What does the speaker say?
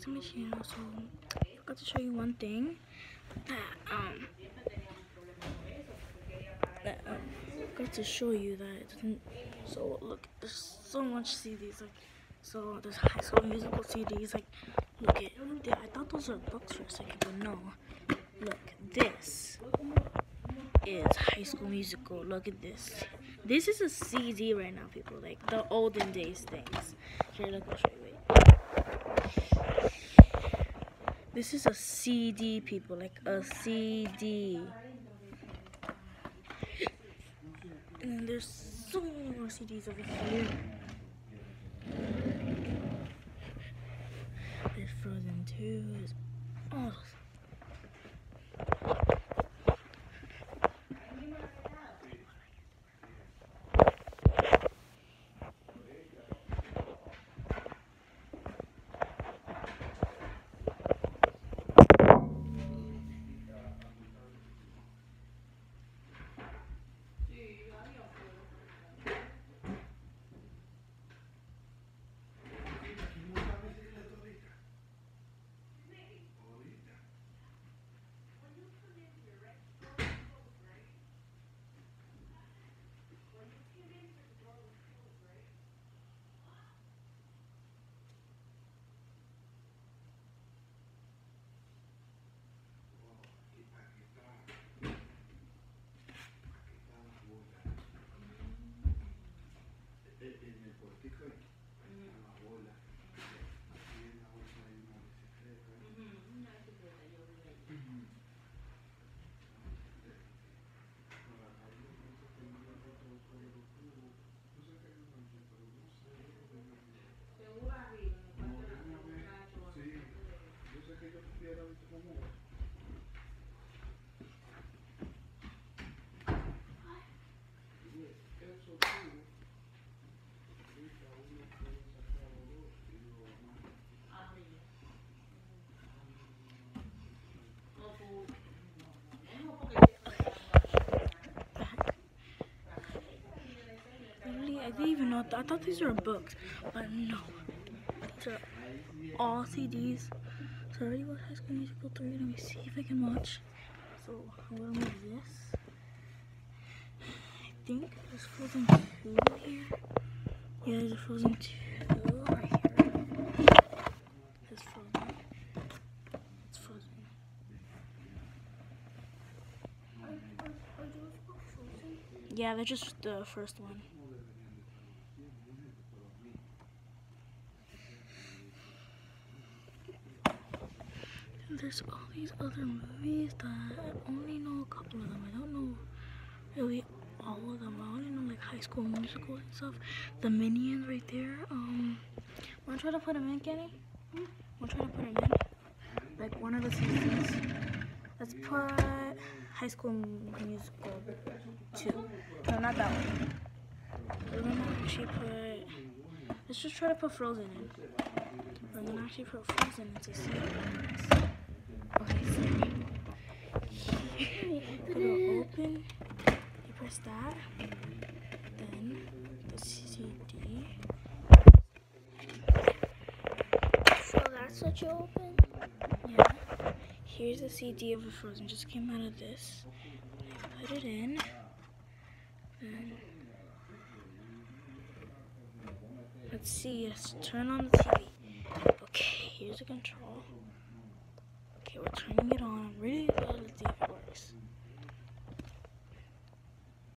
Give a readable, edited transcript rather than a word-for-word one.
to my channel. So I forgot to show you one thing that I forgot to show you that it doesn't. So look, there's so much CDs. Like, so there's High School Musical CDs. Like, look at I thought those were books for a second, but no. Look, this is High School Musical. Look at this. This is a CD right now, people. Like the olden days things. Here, look, I'll show you. Wait. This is a CD, people. Like a CD. And then there's so many more CDs over here. There's Frozen 2. There's all those. I didn't even know. I thought these were books, but no. These are all CDs. So I already watched High School Musical 3. Let me see if I can watch. So I'm gonna move this. I think there's Frozen 2 here. Yeah, there's a Frozen 2 right here. There's Frozen. It's Frozen. Are those Frozen? Yeah, they're just the first one. There's all these other movies that I only know a couple of them. I don't know really all of them. I only know like High School Musical and stuff. The Minions right there. Wanna try to put them in, Kenny? Wanna try to put them in? Like one of the seasons. Let's put High School Musical 2. No, not that one. We're gonna actually put. Let's just try to put Frozen in. We're gonna actually put Frozen into seasons. Okay, so it'll open, you press that, then the CD. So that's what you open? Yeah. Here's the CD of the Frozen, just came out of this. I put it in, and let's see, let's turn on the TV. Okay, here's the control. Okay, we're turning it on. I'm really glad to see if it works.